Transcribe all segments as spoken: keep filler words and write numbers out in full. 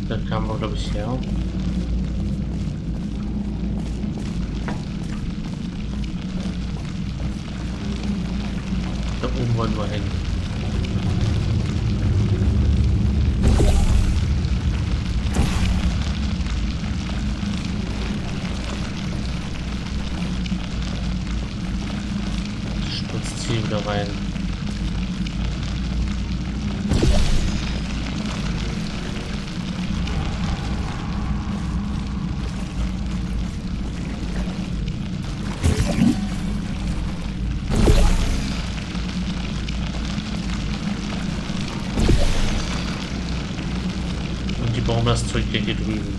Da kamen wir, glaube ich, her. Da oben wollen wir hin. Spritzt hier wieder rein. Warum das Zeug hier, hier drüben?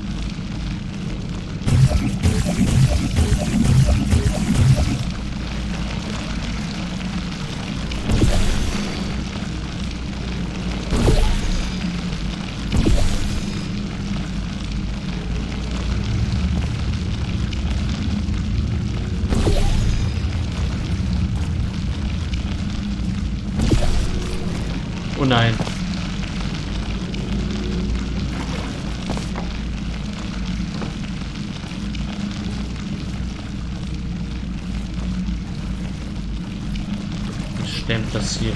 Oh nein. Platzieren.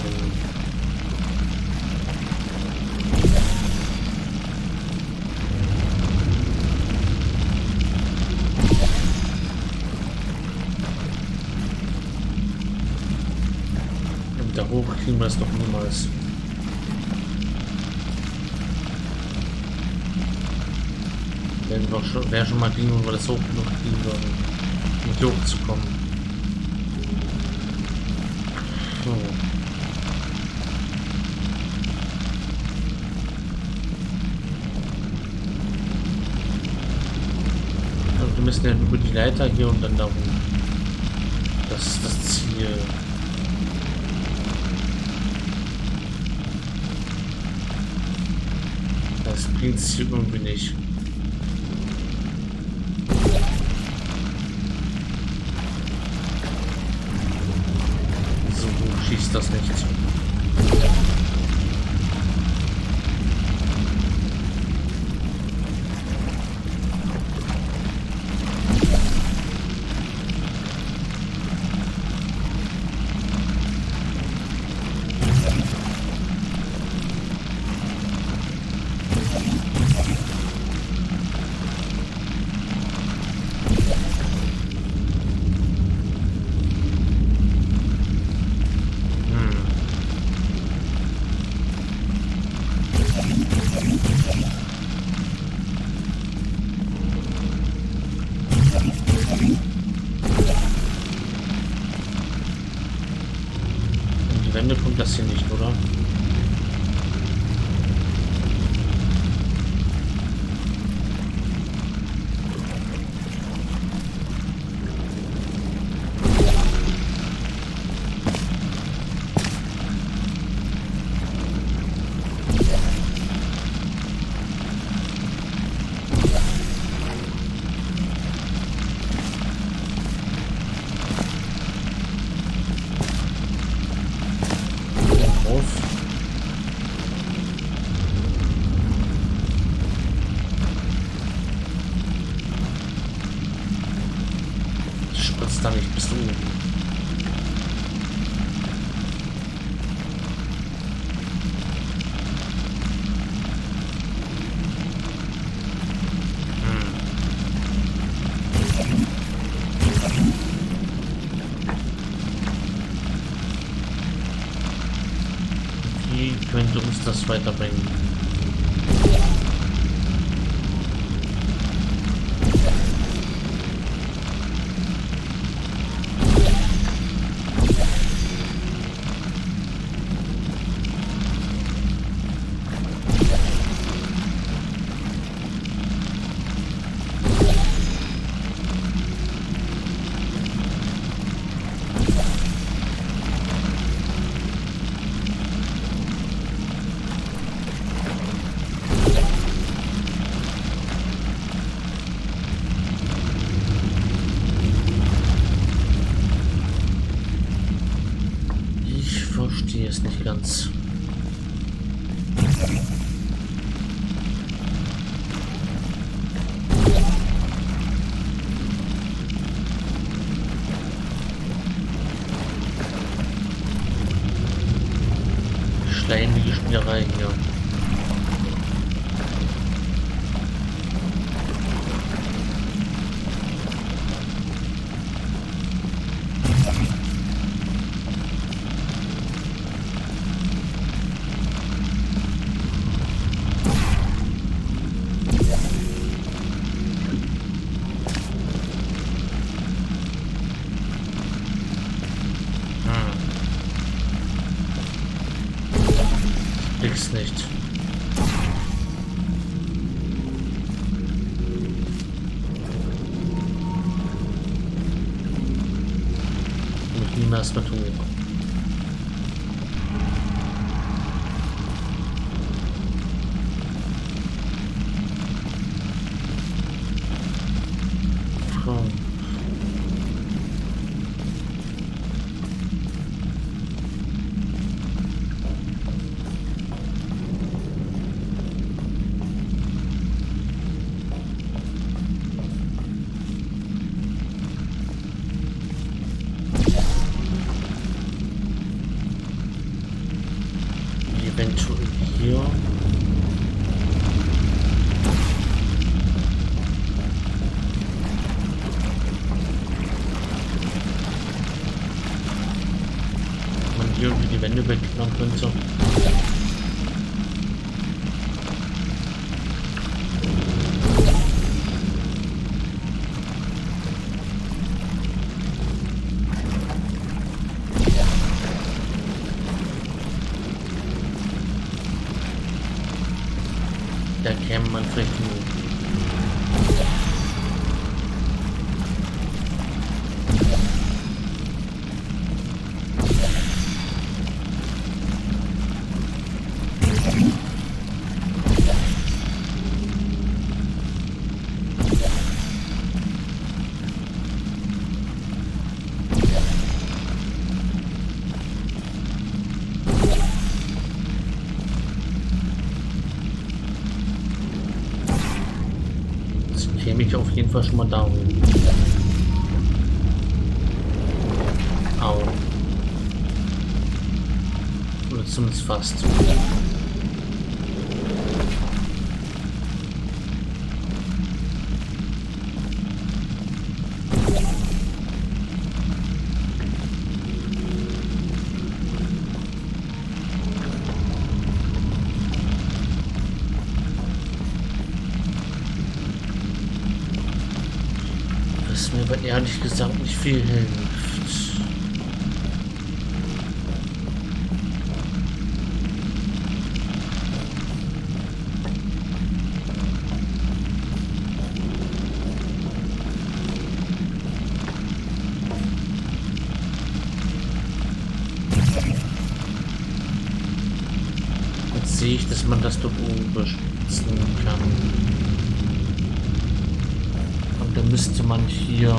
Und da hoch kriegen wir es doch niemals. Wenn wir schon, wäre schon mal ging, wo wir das hoch genug kriegen würden, um hier hochzukommen. So. Also wir müssen ja über die Leiter hier und dann da hoch. Das ist das Ziel. Das bringt es hier irgendwie nicht. Schießt das nicht. Wände kommt das hier nicht, oder? Da nicht, bist du oben. Hm. Wie könnte uns das weiterbringen? Verstehe es nicht ganz. schleimige Spielerei hier. Nicht. Muss ich nie mehr erst mal tun. So. Eventuell hier. Man hier irgendwie die Wände wegknappen könnte. Da käme man vielleicht nur. Käme ich auf jeden Fall schon mal da oben. Au. Oder zumindest fast. Was mir aber ehrlich gesagt nicht viel hilft. Jetzt sehe ich, dass man das dort oben bespitzen kann. Da müsste man hier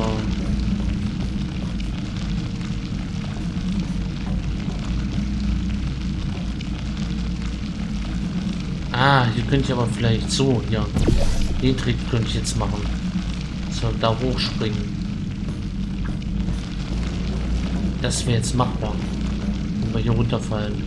ah, hier könnte ich aber vielleicht so, ja, den Trick könnte ich jetzt machen. So, da hochspringen. Das wäre jetzt machbar. Wenn wir hier runterfallen.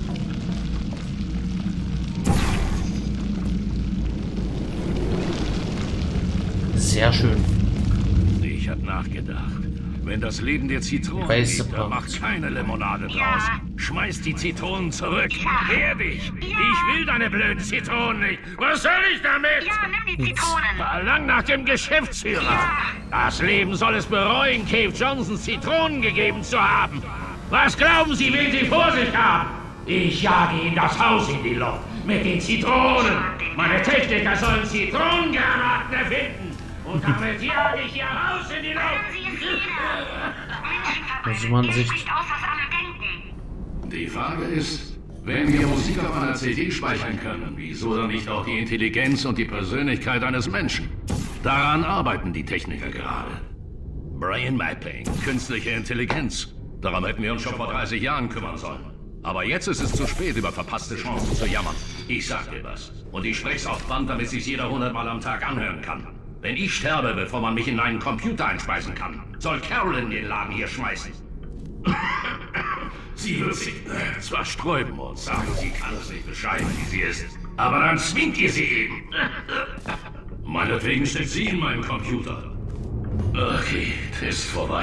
Sehr schön. Ich habe nachgedacht. Wenn das Leben dir Zitronen Weiße gibt, dann mach Pracht. keine Limonade draus. Ja. Schmeiß die Zitronen zurück. Ja. Wehr dich. Ja. Ich will deine blöden Zitronen nicht. Was soll ich damit? Ja, nimm die Zitronen. Verlang nach dem Geschäftsführer. Ja. Das Leben soll es bereuen, Cave Johnsons Zitronen gegeben zu haben. Was glauben Sie, wen Sie vor sich haben? Ich jage Ihnen das Haus in die Luft mit den Zitronen. Meine Techniker sollen Zitronengranaten erfinden. Und damit jage ich Ihr Haus in die Luft. Also man sich Nicht aus, was alle denken. Die Frage ist, wenn wir Musik auf einer C D speichern können, wieso dann nicht auch die Intelligenz und die Persönlichkeit eines Menschen? Daran arbeiten die Techniker gerade. Brain Mapping, künstliche Intelligenz. Darum hätten wir uns schon vor dreißig Jahren kümmern sollen. Aber jetzt ist es zu spät, über verpasste Chancen zu jammern. Ich sag dir was. Und ich spreche's auf Band, damit sich's jeder hundertmal am Tag anhören kann. Wenn ich sterbe, bevor man mich in einen Computer einspeisen kann, soll Carolyn den Laden hier schmeißen. Sie wird sich äh, zwar sträuben und sagen, sie kann es nicht beschreiben, wie sie ist, aber dann zwingt ihr sie eben. Meinetwegen steckt sie in meinen Computer. Okay, Test vorbei.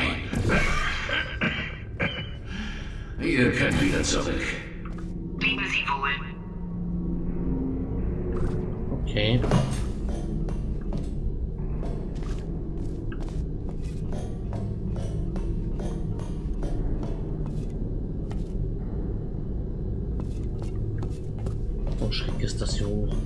Ihr könnt wieder zurück. Leben Sie wohl. Okay. So schräg ist das hier hoch.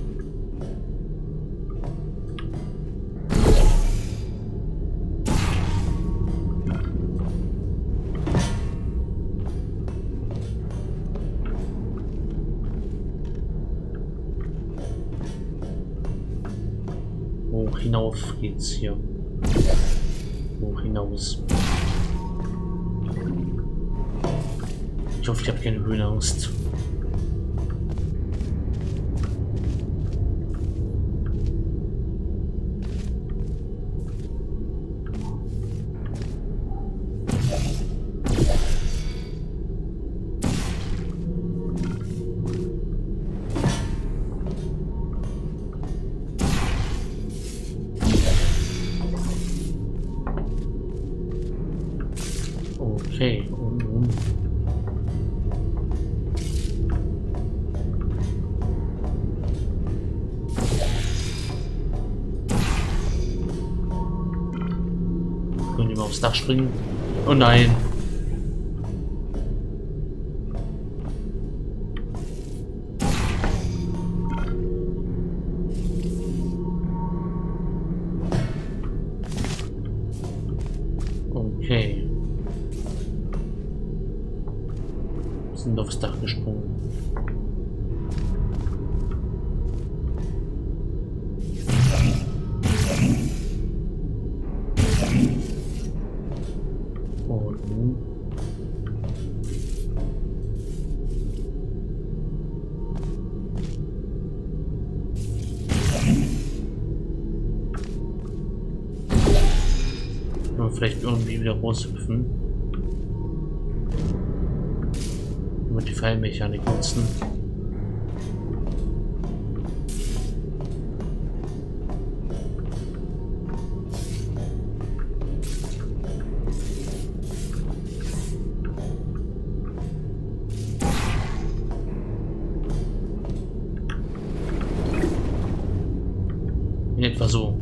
Hoch hinauf geht's hier. Hoch hinaus. Ich hoffe, ich habe keine Höhenangst. Okay. Mhm. Können wir mal aufs Dach springen? Oh nein. Okay. Sind aufs Dach gesprungen. Und nun. Können wir vielleicht irgendwie wieder raushüpfen. Mit die Fallmechanik nutzen. In etwa so.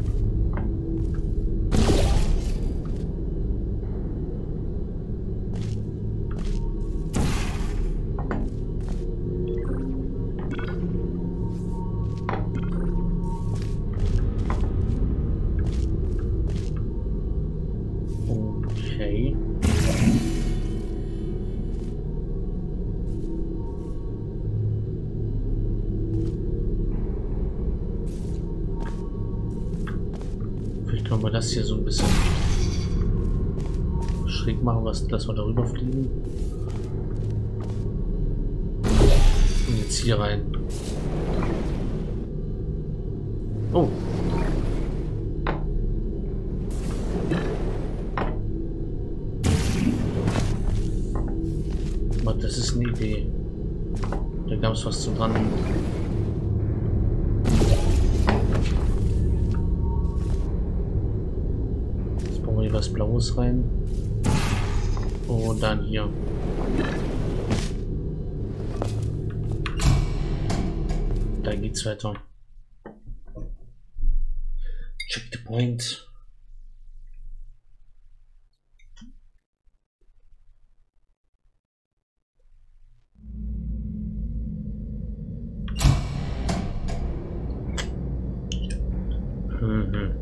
Okay. Vielleicht können wir das hier so ein bisschen schräg machen, was lassen wir darüber fliegen. Und jetzt hier rein. Oh. Das ist eine Idee. Da gab es was zu dran. Jetzt brauchen wir hier was Blaues rein. Und dann hier. Da geht's weiter. Check the point. Mhm.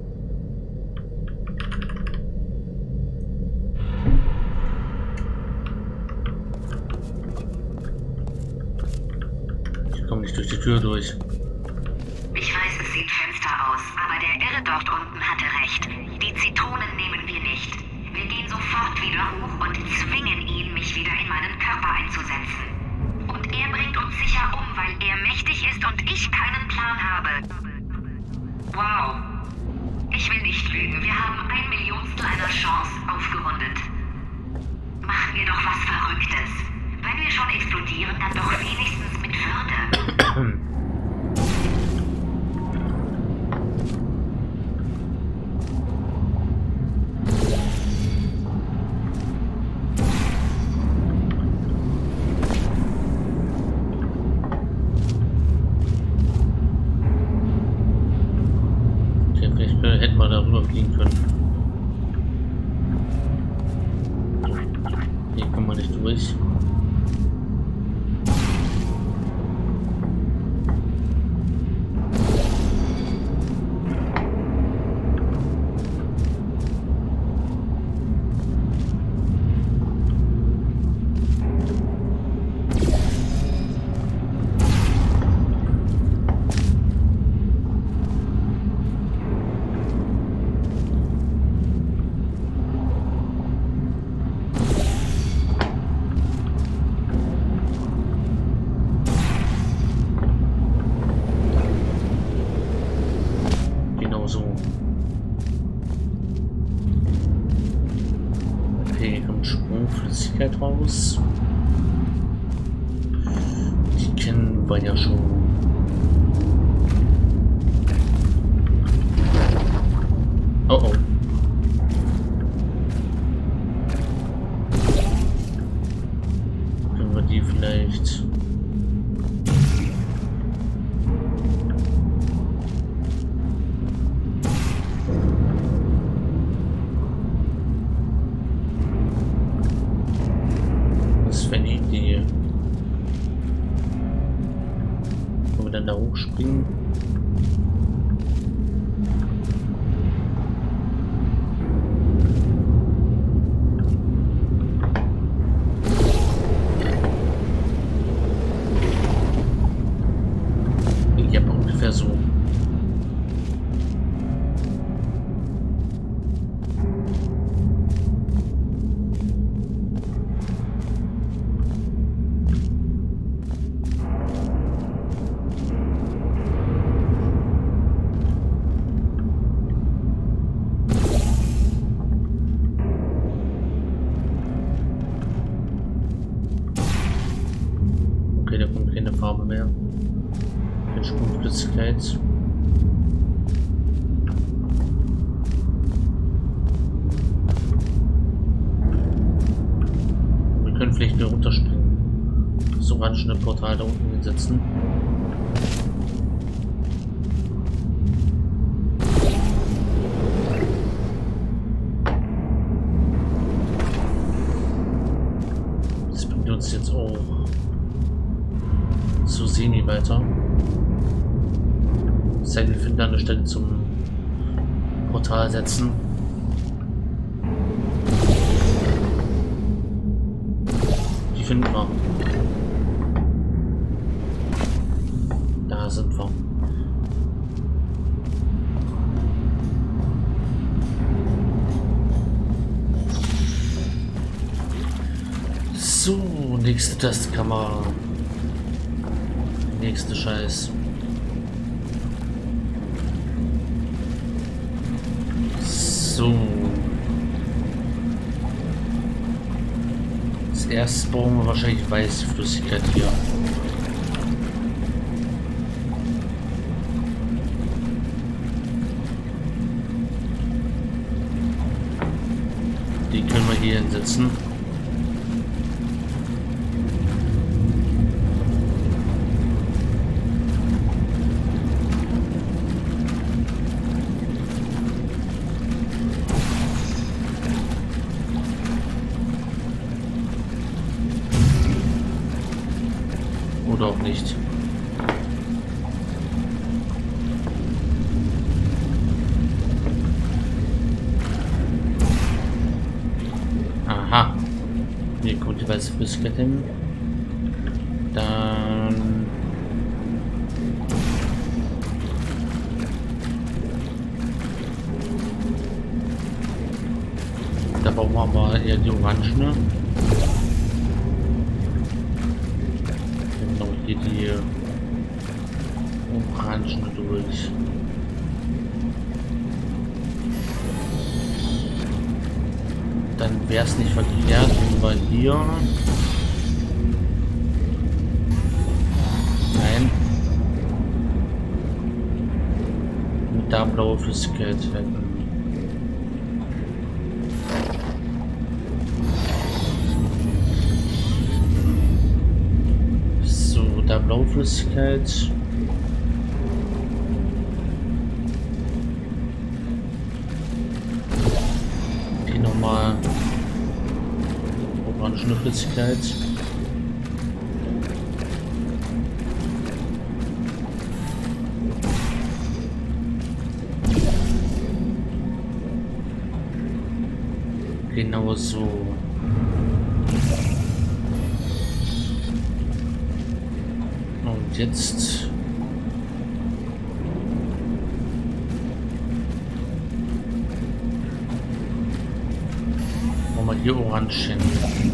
Ich komme nicht durch die Tür durch. Ich weiß, es sieht finster aus, aber der Irre dort unten hatte recht. Die Zitronen nehmen wir nicht. Wir gehen sofort wieder hoch und zwingen ihn, mich wieder in meinen Körper einzusetzen. Und er bringt uns sicher um, weil er mächtig ist und ich keinen Plan habe. Wow. Ich will nicht lügen. Wir haben ein Millionstel einer Chance aufgerundet. Machen wir doch was Verrücktes. Wenn wir wir schon explodieren, dann doch wenigstens mit Würde. Hätten wir darüber fliegen können. Hier kann man nicht durch. So. Okay, hier kommt Sprungflüssigkeit raus. Die kennen wir ja schon. Oh oh. Können wir die vielleicht... Wenn die Idee. Können wir dann da hochspringen? Ja, ungefähr so. Okay, da kommt keine Farbe mehr. Keine Sprungflüssigkeit. Wir können vielleicht nur runterspringen. Das orangene Portal da unten hinsetzen. Das bringt uns jetzt auch so sehen die weiter. Segel finden an der Stelle zum Portal setzen. Die finden wir. Da sind wir. So, nächste Testkamera. Nächste Scheiß. So. Als erstes brauchen wir wahrscheinlich weiße Flüssigkeit hier. Die können wir hier hinsetzen. Oder auch nicht. Aha. Hier kommt die weiße Flüssigkeit hin. Dann... Da brauchen wir aber eher die Orangene. Hier die Orangene durch. Dann wäre es nicht verkehrt, wenn wir hier blaue Flüssigkeit hätten. So, da blaue Flüssigkeit. Die nochmal orange Flüssigkeit. Genau so. Und jetzt machen wir hier Orange hin.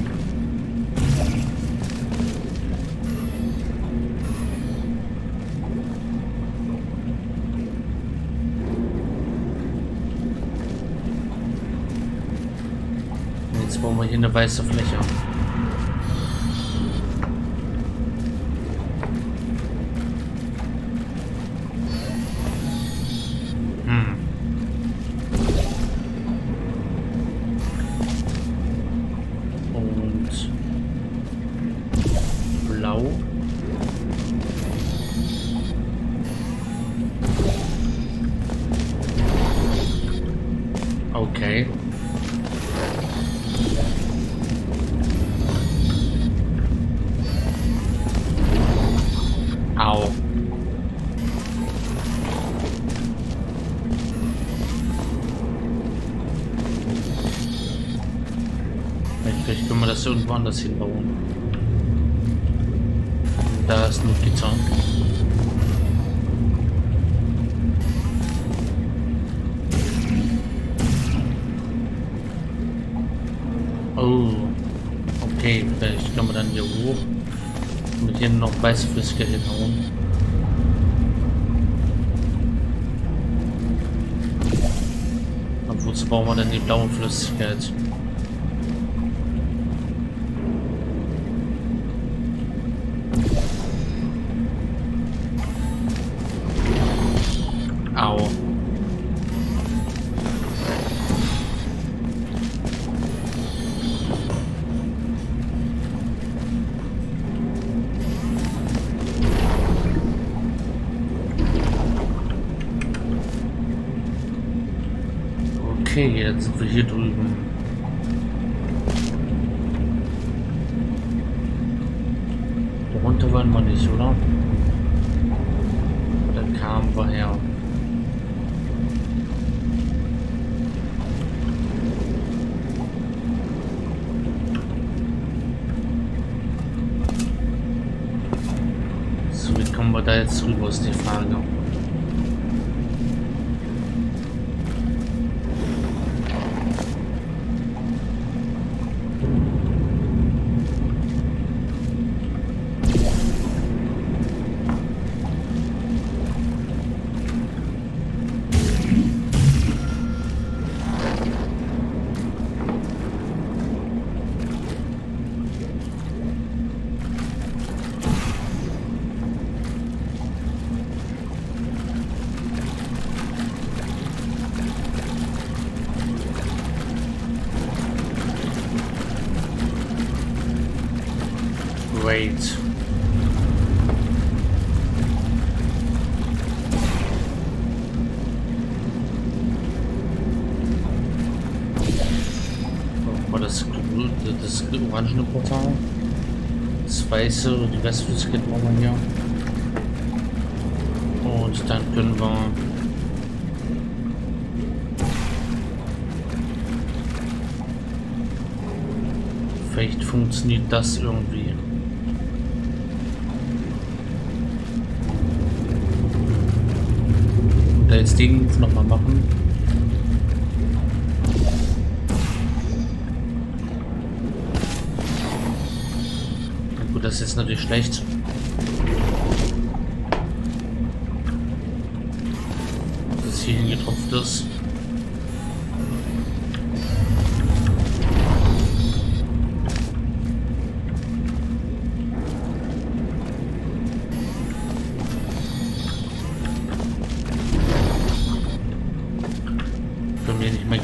Jetzt bauen wir hier eine weiße Fläche. Hm. Und blau. Okay. Au. Vielleicht können wir das irgendwo anders hinbauen. Da ist nur Gitter. Oh. Okay, vielleicht können wir dann hier hoch. Mit hier noch weiße Flüssigkeit hinhauen. Und wozu brauchen wir denn die blaue Flüssigkeit? Au. Okay, jetzt sind wir hier drüben. Darunter wollen wir nicht, oder? Da kamen wir her. So, wie kommen wir da jetzt rüber, ist die Frage. Great. War das, das orangene Portal? Das weiße, die Restflüssigkeit brauchen wir hier. Und dann können wir vielleicht funktioniert das irgendwie. Da jetzt den Move noch mal machen. Na gut, das ist jetzt natürlich schlecht. Dass es hier hingetropft ist.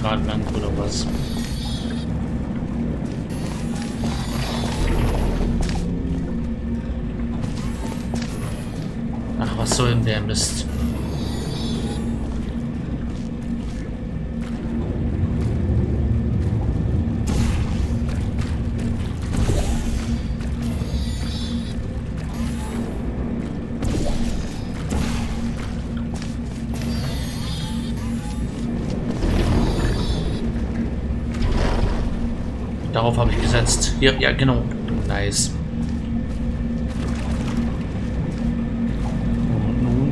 gerade lang oder was? Ach, was soll denn der Mist? Darauf habe ich gesetzt. Ja, ja, genau. Nice. Und nun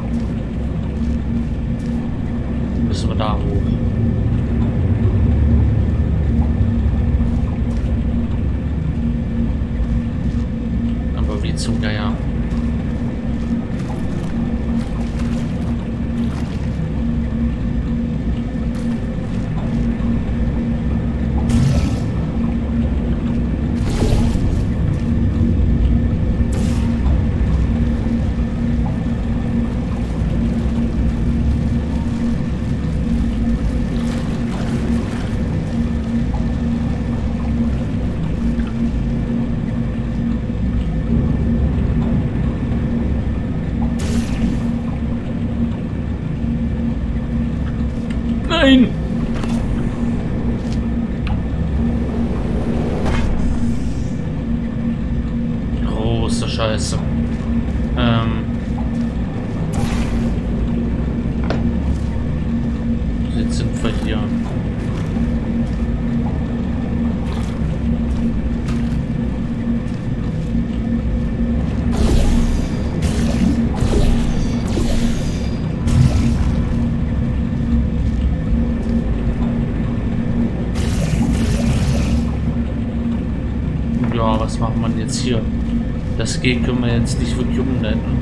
müssen wir da hoch. Aber wie zum Geier. Nein! Große Scheiße. Ähm. Jetzt sind wir hier. Ja, was macht man jetzt hier? Das G können wir jetzt nicht wirklich umleiten.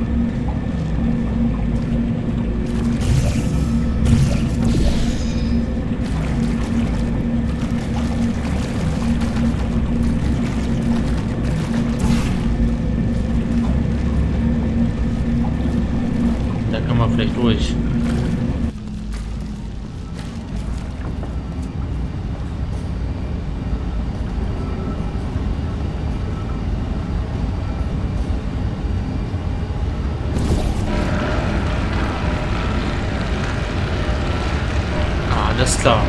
Da kann man vielleicht durch. Alles klar.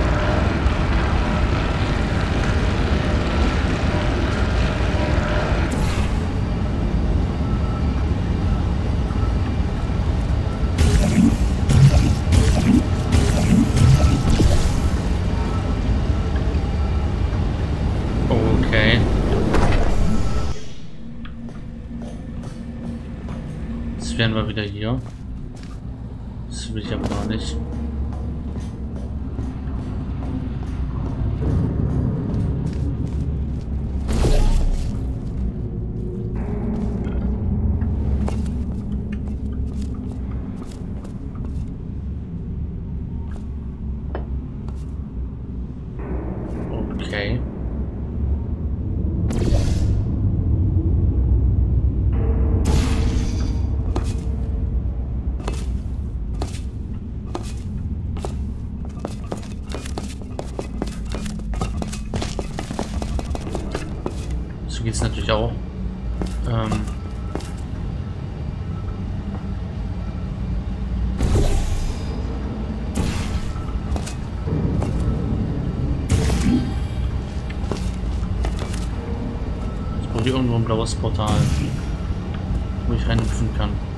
Okay. Jetzt wären wir wieder hier. Das will ich aber gar nicht. Okay. So geht es natürlich auch. Ähm Hier irgendwo ein blaues Portal, wo ich reinhüpfen kann.